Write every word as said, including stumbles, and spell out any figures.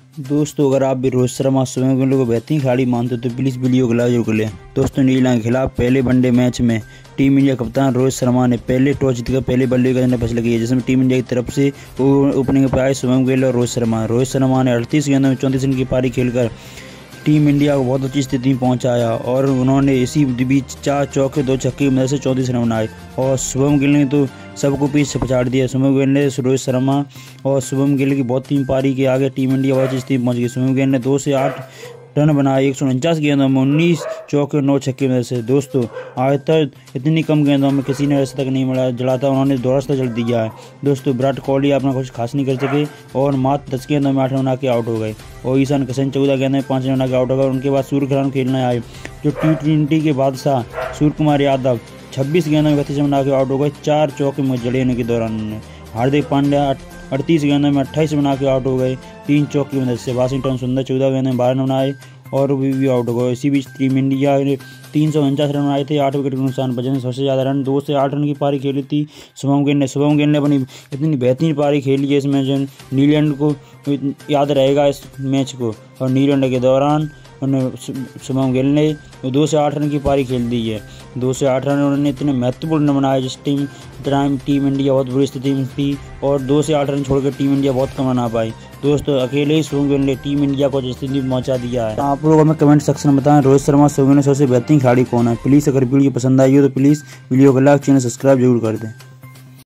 दोस्तों अगर आप भी रोहित शर्मा शुभमन गिल को बेहतरीन खिलाड़ी मानते हो तो प्लीज़ वीडियो को लाइक जरूर कर लें। दोस्तों न्यूजीलैंड के खिलाफ पहले वनडे मैच में टीम इंडिया कप्तान रोहित शर्मा ने पहले टॉस जीतकर पहले बल्लेबाजी करने का फैसला किया, जिसमें टीम इंडिया की तरफ से ओपनिंग पर आए शुभमन गिल और रोहित शर्मा। रोहित शर्मा ने अड़तीस गेंदों में चौंतीस रन की पारी खेलकर टीम इंडिया को बहुत अच्छी स्थिति में पहुंचाया और उन्होंने इसी बीच चार चौके दो छक्के की मदद से चौंतीस रन बनाए और शुभमन गिल ने तो सबको पीछे पछाड़ दिया। शुभमन गिल ने रोहित शर्मा और शुभमन गिल की बहुत तीन पारी के आगे टीम इंडिया बहुत अच्छी स्थिति में पहुंच गई। शुभमन गिल ने दो से आठ रन बनाए एक सौ उनचास गेंदों में उन्नीस चौके नौ छक्के की मदद से। दोस्तों आज तक इतनी कम गेंदों में किसी ने ऐसे तक नहीं मिला जड़ा था, उन्होंने दौड़ा जल दिया है। दोस्तों विराट कोहली अपना कुछ खास नहीं कर सके और मात्र दस गेंदों में आठ रन बना के आउट हो गए और ईशान किशन चौदह गेंदों में पाँच रन बना के आउट हो गए। उनके बाद सूर्य कुमार खेलने आए जो टी ट्वेंटी के बादशाह सूर्य कुमार यादव छब्बीस गेंदों में इकतीस रन बना के आउट हो गए, चार चौके में जड़े के दौरान उन्होंने। हार्दिक पांड्या अड़तीस गेंदों में अट्ठाईस बना के आउट हो गए तीन चौक की मदद से। वाशिंगटन सुंदर चौदह गेंदों में बारह रन बनाए और भी, भी आउट हो गए। इसी बीच टीम इंडिया ने तीन सौ उनचास रन बनाए थे, आठ विकेट के नुकसान बचे ने सबसे ज़्यादा रन दो से आठ रन की पारी खेली थी शुभमन गिल ने। शुभमन गिल ने अपनी इतनी बेहतरीन पारी खेली है इस मैच में, न्यूजीलैंड को याद रहेगा इस मैच को। और न्यूजीलैंड के दौरान शुभमन गिल ने दो से आठ रन की पारी खेल दी है। दो से आठ रन उन्होंने इतने महत्वपूर्ण रन बनाए जिस टीम टाइम टीम इंडिया बहुत बुरी स्थिति में थी और दो से आठ रन छोड़कर टीम इंडिया बहुत कम बना पाई। दोस्तों अकेले ही शुभमन गिल ने टीम इंडिया को स्थिति में पहुंचा दिया है। आप लोग हमें कमेंट सेक्शन में बताएं रोहित शर्मा शुभमन गिल सबसे बेहतरीन खिलाड़ी कौन है। प्लीज़ अगर वीडियो पसंद आई हो तो प्लीज़ वीडियो को लाइक चैनल सब्सक्राइब जरूर कर दें।